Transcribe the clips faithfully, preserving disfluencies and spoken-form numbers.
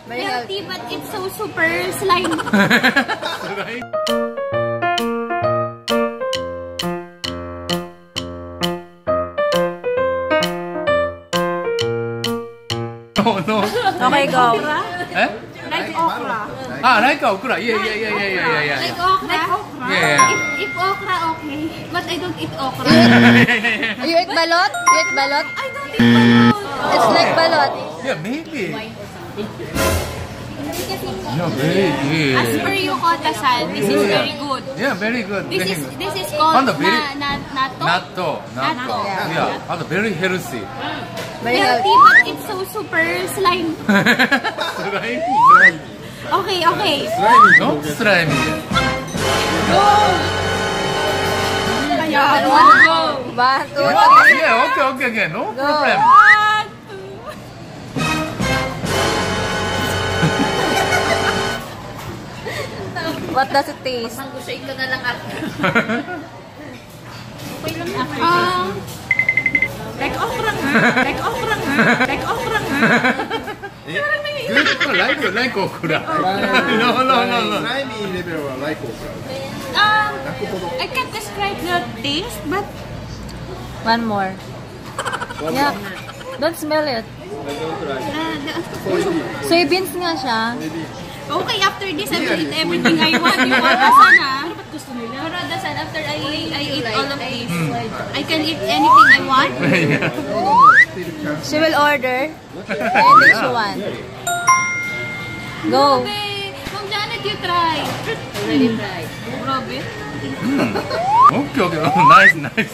healthy, but it's so super slimy. No, no. Okay, go. Eh? Like okra. Ah, like okra. Yeah, yeah, yeah, yeah, yeah, yeah. Like okra. Like okra. Yeah. If, if okra, okay. But I don't eat okra. You eat balot? You eat balot? I don't eat balot. It's like balot. Yeah, maybe. No, very good. As per you, Kotasan, this is very good. Yeah, very good. This very is good. this is called And the very- na, na, natto. Natto. Natto. Natto. Yeah, and very healthy. Very Healthy, healthy. but it's so super slimy. Slimy. Okay, okay. Not slimy. Ayan, one go. One, two, Yeah, three. yeah, okay, okay, okay. No Go. problem. One, two. What does it taste? Manggusain ka na lang ako. Okay lang ako. Ah, like okra nga. Like okra nga. Like okra nga. Good, like, like okra. No, no, no, no. Slimy levelは like okra. Um, I can't describe the taste, but One more. Yeah. Don't smell it. uh, Soybeans nga siya. okay, after this, I will eat everything I want. You want dasan ah? Pero dasan, after I, I eat all of this, I can eat anything I want. She will order anything she wants. Go. Okay, Ma'am Janet, you try. Already tried. Grabe. Okay, okay. Oh, nice, nice.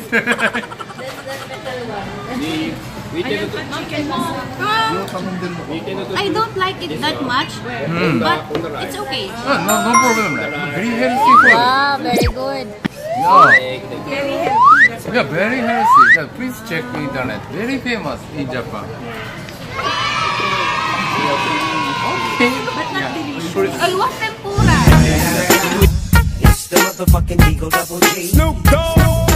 Um, I don't like it that much, but it's okay. Oh, no, no problem. Very healthy food. Wow, very good. Yeah. Yeah, very healthy. Yeah, please check internet. Very famous in Japan. Okay. But not Yeah. delicious. I want tempura. It's the motherfucking Eagle Double G. Snoop Dogg.